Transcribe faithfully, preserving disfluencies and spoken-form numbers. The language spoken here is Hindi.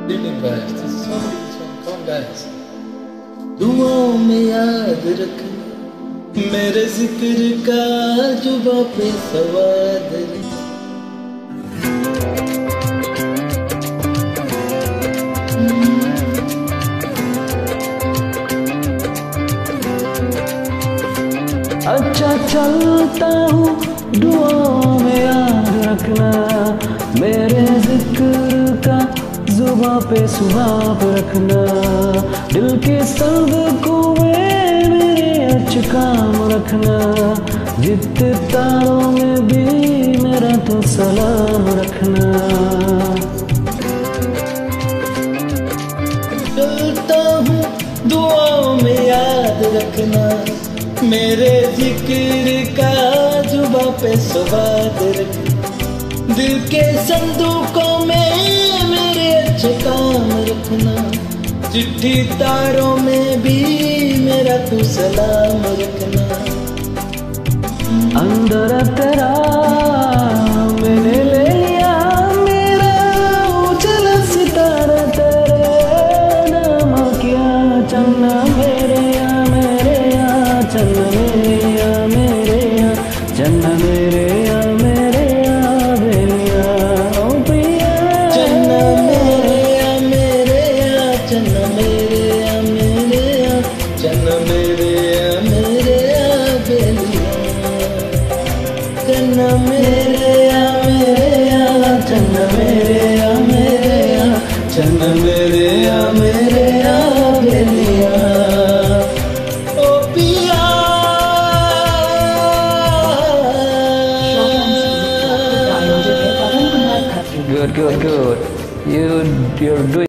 Really best. This is so beautiful song. Come on, guys. दुआओं में याद रखना मेरे जिक्र का जुबां पे सवाद अच्छा चलता हूँ दुआओं में याद रखना मेरे जिक्र का जुबां पे सुहाब रखना दिल के सर्द कुएं में अच्छे काम रखना जितने तारों में भी मेरा तो सलाम रखना चलता हूँ दुआओं में याद रखना मेरे जिक्र का जुबां पे सवाद रखना दिल के संदूकों में मेरे अच्छे काम रखना चिट्ठी तारों में भी मेरा तू सलाम रखना अंदर तेरा मैंने ले लिया मेरा उजला सितारा तेरे नाम किया चन्ना मेरे या मेरे या चन्ना मेरे या मेरे या चन्ना मेरे या मेरे या बेलिया ओ पिया चन्ना मेरे या मेरे या चन्ना मेरे या मेरे या चन्ना मेरे या मेरे या बेलिया चन्ना मेरे या मेरे या चन्ना मेरे या मेरे या चन्ना मेरे या मेरे या बेलिया ओ पिया good good good you you're doing